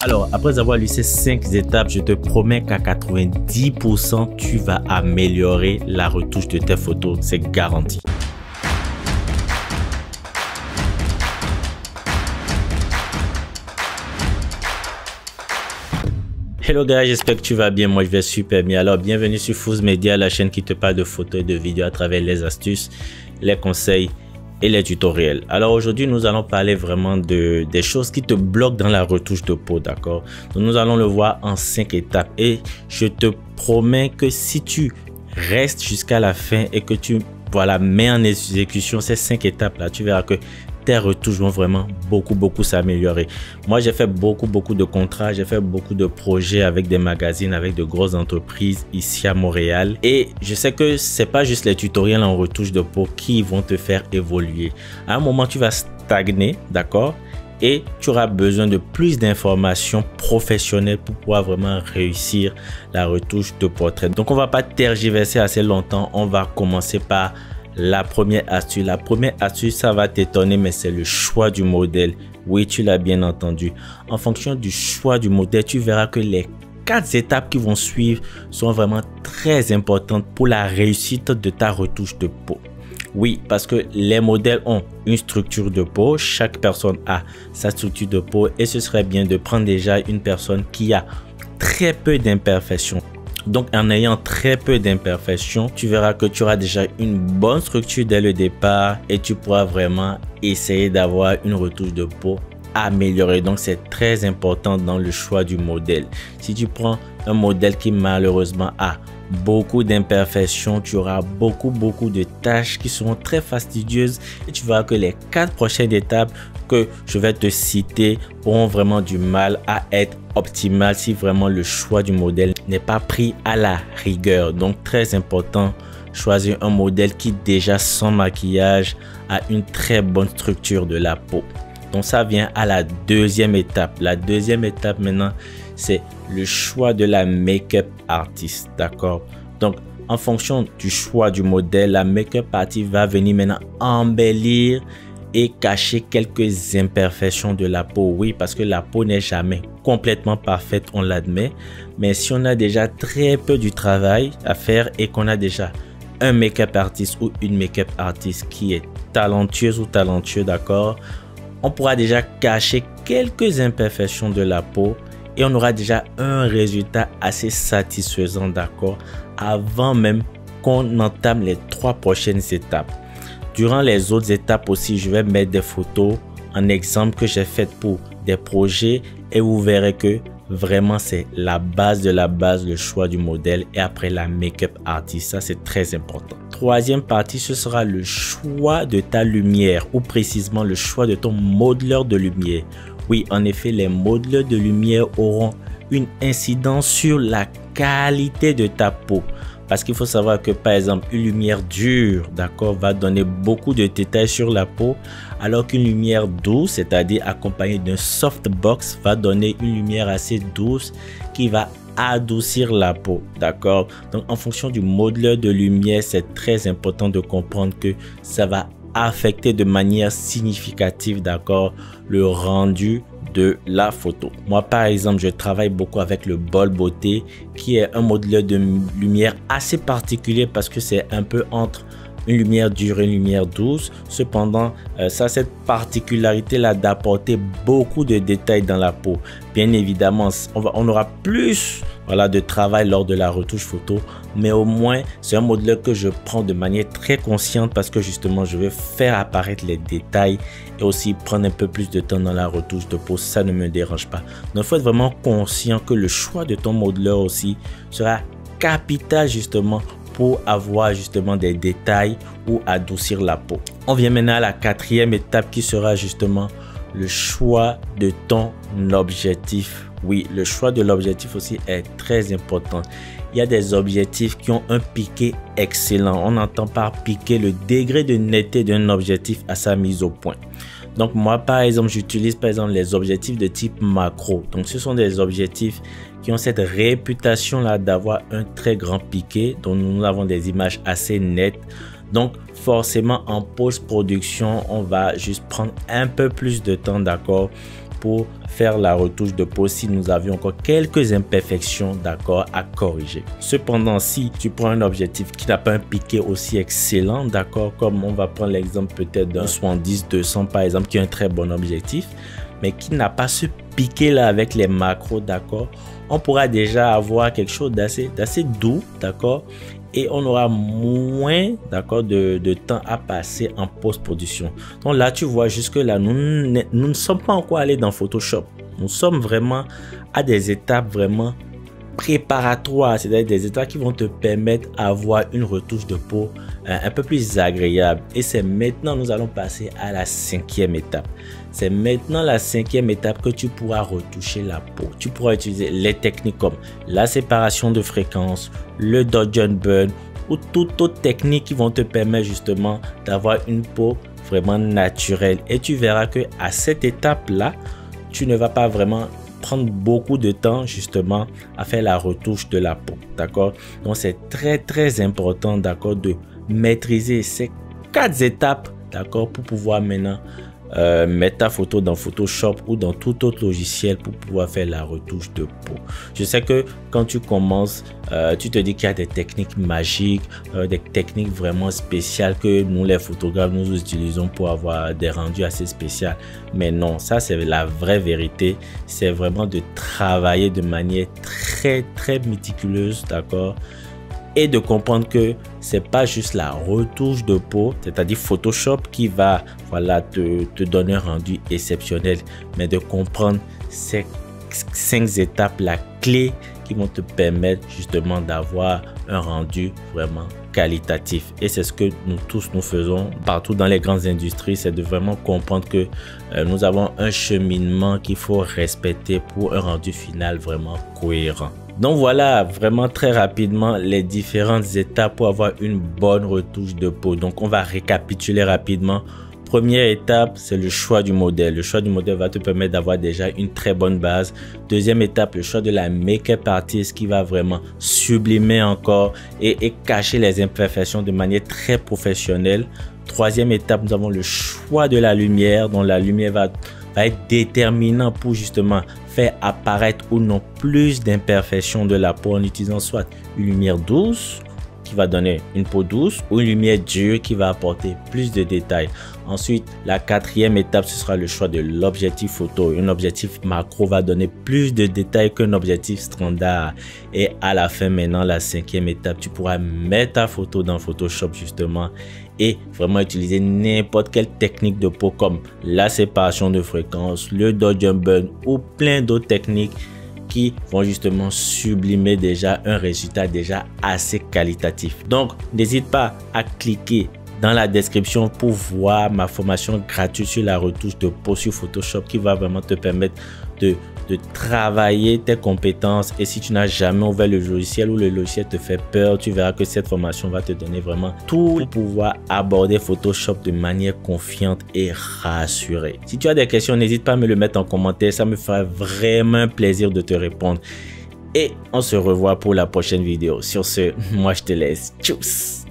Alors, après avoir lu ces 5 étapes, je te promets qu'à 90%, tu vas améliorer la retouche de tes photos. C'est garanti. Hello guys, j'espère que tu vas bien. Moi, je vais super bien. Alors, bienvenue sur Fooz Media, la chaîne qui te parle de photos et de vidéos à travers les astuces, les conseils et les tutoriels. Alors aujourd'hui, nous allons parler vraiment des choses qui te bloquent dans la retouche de peau, d'accord? Donc nous allons le voir en 5 étapes et je te promets que si tu restes jusqu'à la fin et que tu mets en exécution ces 5 étapes là, tu verras que tes retouches vont vraiment beaucoup s'améliorer. Moi, j'ai fait beaucoup de contrats, j'ai fait beaucoup de projets avec des magazines, avec de grosses entreprises ici à Montréal. Et je sais que c'est pas juste les tutoriels en retouche de peau qui vont te faire évoluer. À un moment, tu vas stagner, d'accord? Et tu auras besoin de plus d'informations professionnelles pour pouvoir vraiment réussir la retouche de portrait. Donc, on va pas tergiverser assez longtemps. On va commencer par la première astuce. La première astuce, ça va t'étonner, mais c'est le choix du modèle. Oui, tu l'as bien entendu. En fonction du choix du modèle, tu verras que les 4 étapes qui vont suivre sont vraiment très importantes pour la réussite de ta retouche de peau. Oui, parce que les modèles ont une structure de peau. Chaque personne a sa structure de peau et ce serait bien de prendre déjà une personne qui a très peu d'imperfections. Donc, en ayant très peu d'imperfections, tu verras que tu auras déjà une bonne structure dès le départ et tu pourras vraiment essayer d'avoir une retouche de peau améliorée. Donc, c'est très important dans le choix du modèle. Si tu prends un modèle qui malheureusement a beaucoup d'imperfections, tu auras beaucoup de tâches qui seront très fastidieuses et tu verras que les 4 prochaines étapes que je vais te citer auront vraiment du mal à être optimal si vraiment le choix du modèle n'est pas pris à la rigueur. Donc très important, choisir un modèle qui déjà sans maquillage a une très bonne structure de la peau. Donc ça vient à la deuxième étape. La deuxième étape maintenant, c'est le choix de la make-up artiste, d'accord? Donc en fonction du choix du modèle, la make-up artiste va venir maintenant embellir et cacher quelques imperfections de la peau. Oui, parce que la peau n'est jamais complètement parfaite, on l'admet. Mais si on a déjà très peu du travail à faire et qu'on a déjà un make-up artiste ou une make-up artiste qui est talentueuse ou talentueux, d'accord, on pourra déjà cacher quelques imperfections de la peau et on aura déjà un résultat assez satisfaisant, d'accord, avant même qu'on entame les 3 prochaines étapes. Durant les autres étapes aussi, je vais mettre des photos en exemple que j'ai faites pour des projets et vous verrez que vraiment c'est la base de la base, le choix du modèle et après la make-up artiste. Ça, c'est très important. Troisième partie, ce sera le choix de ta lumière ou précisément le choix de ton modeleur de lumière. Oui, en effet, les modeleurs de lumière auront une incidence sur la qualité de ta peau. Parce qu'il faut savoir que par exemple une lumière dure, d'accord, va donner beaucoup de détails sur la peau, alors qu'une lumière douce, c'est-à-dire accompagnée d'un softbox, va donner une lumière assez douce qui va adoucir la peau, d'accord. Donc en fonction du modeleur de lumière, c'est très important de comprendre que ça va affecter de manière significative, d'accord, le rendu de la photo. Moi par exemple, je travaille beaucoup avec le Bol Beauté qui est un modeleur de lumière assez particulier parce que c'est un peu entre une lumière dure et une lumière douce. Cependant, ça a cette particularité là d'apporter beaucoup de détails dans la peau. Bien évidemment, on aura plus de travail lors de la retouche photo, mais au moins c'est un modèle que je prends de manière très consciente parce que justement je vais faire apparaître les détails et aussi prendre un peu plus de temps dans la retouche de peau. Ça ne me dérange pas. Donc il faut être vraiment conscient que le choix de ton modeleur aussi sera capital justement pour avoir justement des détails ou adoucir la peau. On vient maintenant à la 4e étape qui sera justement le choix de ton objectif. Oui, le choix de l'objectif aussi est très important. Il y a des objectifs qui ont un piqué excellent. On entend par piqué le degré de netteté d'un objectif à sa mise au point. Donc moi par exemple, j'utilise par exemple les objectifs de type macro. Donc ce sont des objectifs qui ont cette réputation là d'avoir un très grand piqué. Donc nous avons des images assez nettes. Donc forcément en post-production, on va juste prendre un peu plus de temps, d'accord, pour faire la retouche de peau si nous avions encore quelques imperfections, d'accord, à corriger. Cependant, si tu prends un objectif qui n'a pas un piqué aussi excellent, d'accord, comme on va prendre l'exemple peut-être d'un 70-200 par exemple, qui est un très bon objectif, mais qui n'a pas ce piqué là avec les macros, d'accord, on pourra déjà avoir quelque chose d'assez doux, d'accord, et on aura moins, d'accord, de temps à passer en post-production. Donc là, tu vois, jusque là, nous ne sommes pas encore allés dans Photoshop. Nous sommes vraiment à des étapes vraiment préparatoires, c'est-à-dire des étapes qui vont te permettre d'avoir une retouche de peau un peu plus agréable. Et c'est maintenant, nous allons passer à la 5e étape. C'est maintenant la 5e étape que tu pourras retoucher la peau. Tu pourras utiliser les techniques comme la séparation de fréquences, le dodge and burn ou toute autre technique qui vont te permettre justement d'avoir une peau vraiment naturelle. Et tu verras que à cette étape-là, tu ne vas pas vraiment prendre beaucoup de temps justement à faire la retouche de la peau, d'accord. Donc c'est très important, d'accord, de maîtriser ces 4 étapes, d'accord, pour pouvoir maintenant mettre ta photo dans Photoshop ou dans tout autre logiciel pour pouvoir faire la retouche de peau. Je sais que quand tu commences, tu te dis qu'il y a des techniques magiques, des techniques vraiment spéciales que nous les photographes nous utilisons pour avoir des rendus assez spéciaux. Mais non, ça c'est la vraie vérité. C'est vraiment de travailler de manière très méticuleuse, d'accord, et de comprendre que c'est pas juste la retouche de peau, c'est-à-dire Photoshop qui va, voilà, te donner un rendu exceptionnel, mais de comprendre ces 5 étapes, la clé qui vont te permettre justement d'avoir un rendu vraiment qualitatif. Et c'est ce que nous tous nous faisons partout dans les grandes industries, c'est de vraiment comprendre que nous avons un cheminement qu'il faut respecter pour un rendu final vraiment cohérent. Donc voilà, vraiment très rapidement les différentes étapes pour avoir une bonne retouche de peau. Donc on va récapituler rapidement. Première étape, c'est le choix du modèle. Le choix du modèle va te permettre d'avoir déjà une très bonne base. Deuxième étape, le choix de la make-up artist qui va vraiment sublimer encore et cacher les imperfections de manière très professionnelle. Troisième étape, nous avons le choix de la lumière, dont la lumière va être déterminant pour justement faire apparaître ou non plus d'imperfections de la peau en utilisant soit une lumière douce qui va donner une peau douce ou une lumière dure qui va apporter plus de détails. Ensuite, la 4e étape, ce sera le choix de l'objectif photo. Un objectif macro va donner plus de détails qu'un objectif standard. Et à la fin, maintenant, la 5e étape, tu pourras mettre ta photo dans Photoshop justement et vraiment utiliser n'importe quelle technique de peau comme la séparation de fréquences, le dodge and burn ou plein d'autres techniques qui vont justement sublimer déjà un résultat déjà assez qualitatif. Donc, n'hésite pas à cliquer dans la description pour voir ma formation gratuite sur la retouche de peau sur Photoshop qui va vraiment te permettre de travailler tes compétences. Et si tu n'as jamais ouvert le logiciel ou le logiciel te fait peur, tu verras que cette formation va te donner vraiment tout pour pouvoir aborder Photoshop de manière confiante et rassurée. Si tu as des questions, n'hésite pas à me le mettre en commentaire, ça me fera vraiment un plaisir de te répondre. Et on se revoit pour la prochaine vidéo. Sur ce, moi je te laisse. Tchuss!